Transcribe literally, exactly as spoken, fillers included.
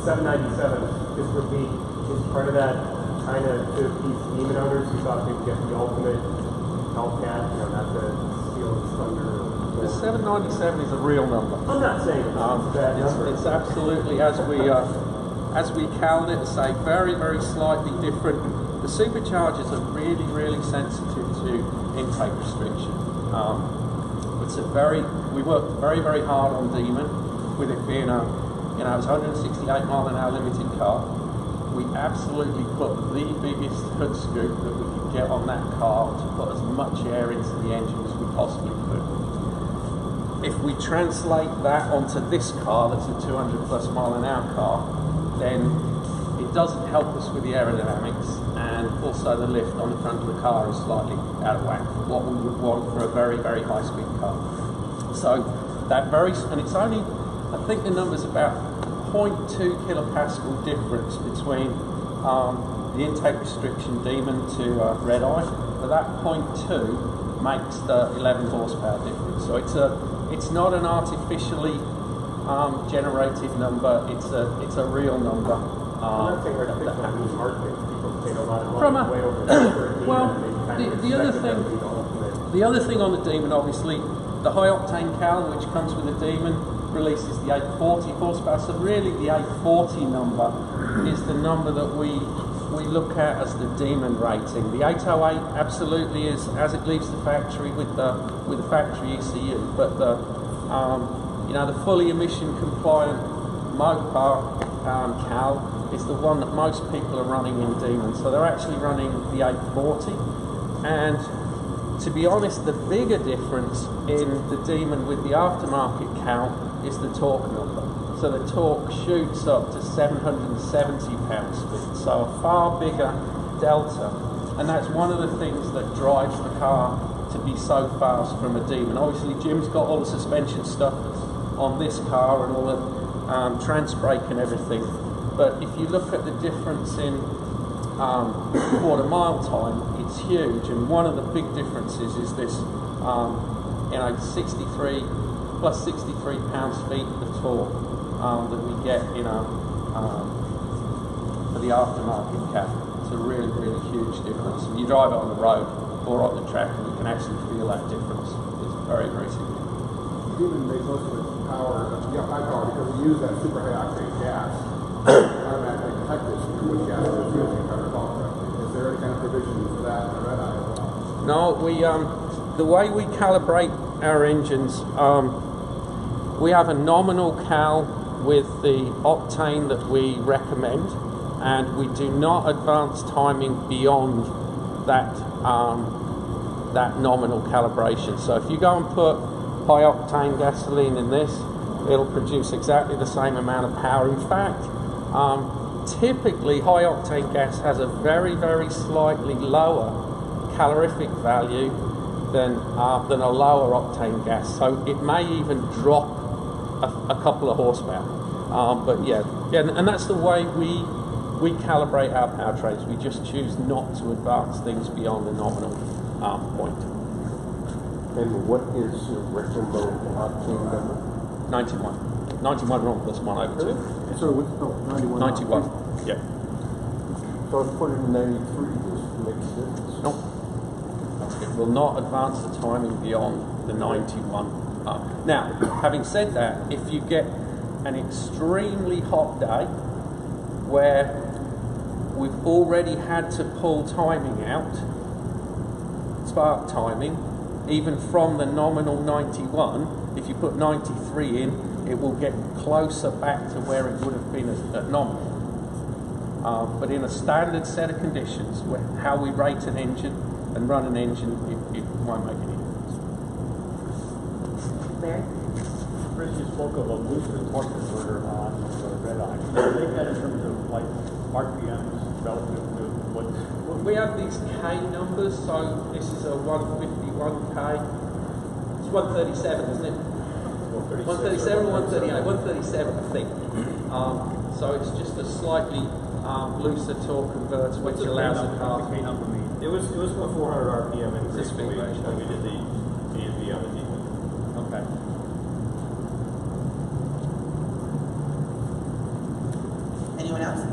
seven ninety-seven, just repeat, is part of that kind of to appease demon owners who thought they'd get the ultimate Hellcat, you know, not the Steel and Thunder. The seven ninety-seven is a real number. I'm not saying it's um, a bad it's, number. it's absolutely, as we uh, as we count it, say very, very slightly different. The superchargers are really, really sensitive to intake restriction. Um, it's a very, we worked very, very hard on Demon, with it being a, you know, it's one hundred sixty-eight mile an hour limited car. We absolutely put the biggest hood scoop that we could get on that car to put as much air into the engine as we possibly could. If we translate that onto this car, that's a two hundred plus mile an hour car, then it doesn't help us with the aerodynamics, and also the lift on the front of the car is slightly out of whack for what we would want for a very, very high speed car. So that very, and it's only, I think the number's about zero point two kilopascal difference between um, the intake restriction Demon to uh, Redeye, but that zero point two makes the eleven horsepower difference. So it's a It's not an artificially um, generated number. It's a it's a real number. Um, I'm not saying artificial. I mean marketing. People take a lot of money from a, way over the well, the, the other thing, the, the other thing on the Demon, obviously, the high octane cal, which comes with the Demon, releases the eight forty horsepower. So really, the eight forty number is the number that we we look at as the Demon rating. The eight oh eight absolutely is as it leaves the factory with the with the factory E C U, but the um, you know the fully emission compliant Mopar um, cal is the one that most people are running in Demon. So they're actually running the eight forty, and to be honest, the bigger difference in the Demon with the aftermarket cal is the torque number. So the torque shoots up to seven hundred seventy pounds-feet, so a far bigger delta. And that's one of the things that drives the car to be so fast from a Demon. Obviously, Jim's got all the suspension stuff on this car and all the um, trans brake and everything. But if you look at the difference in um, quarter mile time, it's huge. And one of the big differences is this, um, you know, sixty-three plus sixty-three pounds-feet of torque. Um, that we get, you know, um, for the aftermarket cat. It's a really, really huge difference. And you drive it on the road or on the track, and you can actually feel that difference. It's very, very significant. Demon makes most of its power, yeah, high power, because we use that super high octane gas. Automatically detect this with gas that's using kind of correctly. Is there any kind of provision for that in the Redeye as well? No, we um, the way we calibrate our engines, um, we have a nominal cal with the octane that we recommend, and we do not advance timing beyond that um, that nominal calibration. So if you go and put high octane gasoline in this, it'll produce exactly the same amount of power. In fact, um, typically high octane gas has a very, very slightly lower calorific value than uh, than a lower octane gas. So it may even drop A, a couple of horsepower, um, but yeah, yeah, and that's the way we we calibrate our powertrains. We just choose not to advance things beyond the nominal um, point. And what is your recommended octane number? ninety-one. ninety-one wrong plus one over two. So what's no, ninety-one? ninety-one. Yeah. So if I put it in ninety-three, this makes sense. Nope. It will not advance the timing beyond the ninety-one. Uh, now, having said that, if you get an extremely hot day where we've already had to pull timing out, spark timing, even from the nominal ninety-one, if you put ninety-three in, it will get closer back to where it would have been at, at nominal. Uh, but in a standard set of conditions, where how we rate an engine and run an engine, it, it won't make any difference. Chris, you spoke of a boosted torque converter on the Redeye. Can you take that in terms of like R P Ms relative to what? Well, we have these K numbers, so this is a one fifty-one K. It's one thirty-seven, isn't it? one thirty-seven, one thirty-eight, one thirty-seven, I think. Um, so it's just a slightly um, looser torque converter, which allows the car. K number mean? It was it was about four hundred R P M in This big version. when we did the D and V on the Demon. Okay. Anyone else?